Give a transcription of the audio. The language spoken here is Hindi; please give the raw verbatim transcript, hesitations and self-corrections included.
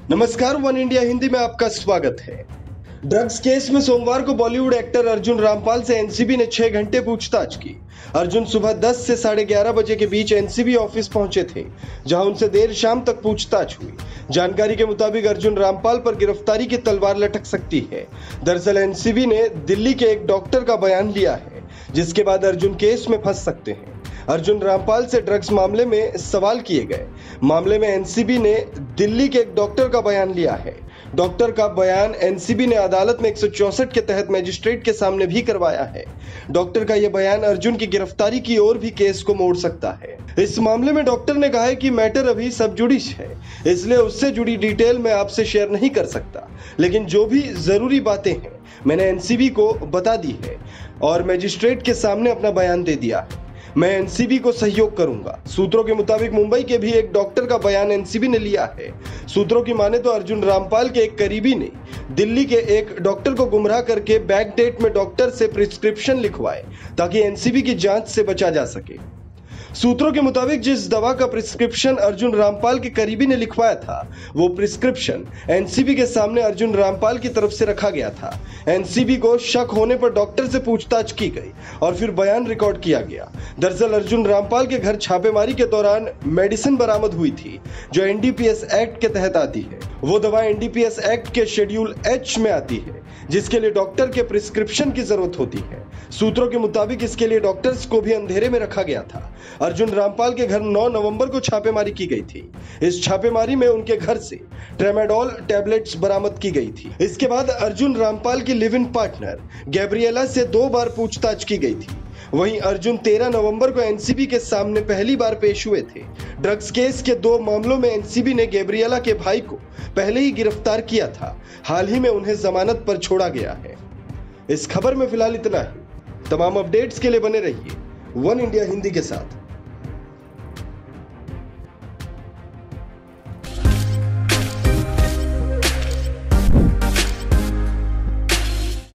नमस्कार, वन इंडिया हिंदी में आपका स्वागत है। ड्रग्स केस में सोमवार को बॉलीवुड एक्टर अर्जुन रामपाल से एनसीबी ने छह घंटे पूछताछ की। अर्जुन सुबह दस से साढ़े ग्यारह बजे के बीच एनसीबी ऑफिस पहुंचे थे, जहां उनसे देर शाम तक पूछताछ हुई। जानकारी के मुताबिक अर्जुन रामपाल पर गिरफ्तारी की तलवार लटक सकती है। दरअसल एनसीबी ने दिल्ली के एक डॉक्टर का बयान लिया है, जिसके बाद अर्जुन केस में फंस सकते हैं। अर्जुन रामपाल से ड्रग्स मामले में सवाल किए गए। मामले में एनसीबी ने दिल्ली के एक डॉक्टर का बयान लिया है। डॉक्टर का बयान एनसीबी ने अदालत में एक सौ चौसठ के तहत मजिस्ट्रेट के सामने भी करवाया है। डॉक्टर का यह बयान अर्जुन की गिरफ्तारी की ओर भी केस को मोड़ सकता है। इस मामले में डॉक्टर ने कहा है कि मैटर अभी सब जुडिश है, इसलिए उससे जुड़ी डिटेल मैं आपसे शेयर नहीं कर सकता, लेकिन जो भी जरूरी बातें हैं मैंने एनसीबी को बता दी है और मजिस्ट्रेट के सामने अपना बयान दे दिया है। मैं एनसीबी को सहयोग करूंगा। सूत्रों के मुताबिक मुंबई के भी एक डॉक्टर का बयान एनसीबी ने लिया है। सूत्रों की माने तो अर्जुन रामपाल के एक करीबी ने दिल्ली के एक डॉक्टर को गुमराह करके बैक डेट में डॉक्टर से प्रिस्क्रिप्शन लिखवाए, ताकि एनसीबी की जांच से बचा जा सके। सूत्रों के मुताबिक जिस दवा का प्रिस्क्रिप्शन अर्जुन रामपाल के करीबी ने लिखवाया था, वो प्रिस्क्रिप्शन एनसीबी के सामने अर्जुन रामपाल की तरफ से रखा गया था। एनसीबी को शक होने पर डॉक्टर से पूछताछ की गई और फिर बयान रिकॉर्ड किया गया। दरअसल अर्जुन रामपाल के घर छापेमारी के दौरान मेडिसिन बरामद हुई थी, जो एनडीपीएस एक्ट के तहत आती है। वो दवा एनडीपीएस एक्ट के शेड्यूल एच में आती है, जिसके लिए डॉक्टर के प्रिस्क्रिप्शन की जरूरत होती है। सूत्रों के मुताबिक इसके लिए डॉक्टर्स को भी अंधेरे में रखा गया था। अर्जुन रामपाल के घर नौ नवंबर को छापेमारी की गई थी। इस छापेमारी में उनके घर से ट्रेमाडोल टैबलेट्स बरामद की गई थी। इसके बाद अर्जुन रामपाल की लिव इन पार्टनर गैब्रिएला से दो बार पूछताछ की गई थी। वहीं अर्जुन तेरह नवंबर को एनसीबी के सामने पहली बार पेश हुए थे। ड्रग्स केस के दो मामलों में एनसीबी ने गैब्रिएला के भाई को पहले ही गिरफ्तार किया था। हाल ही में उन्हें जमानत पर छोड़ा गया है। इस खबर में फिलहाल इतना ही। तमाम अपडेट्स के लिए बने रहिए वन इंडिया हिंदी के साथ।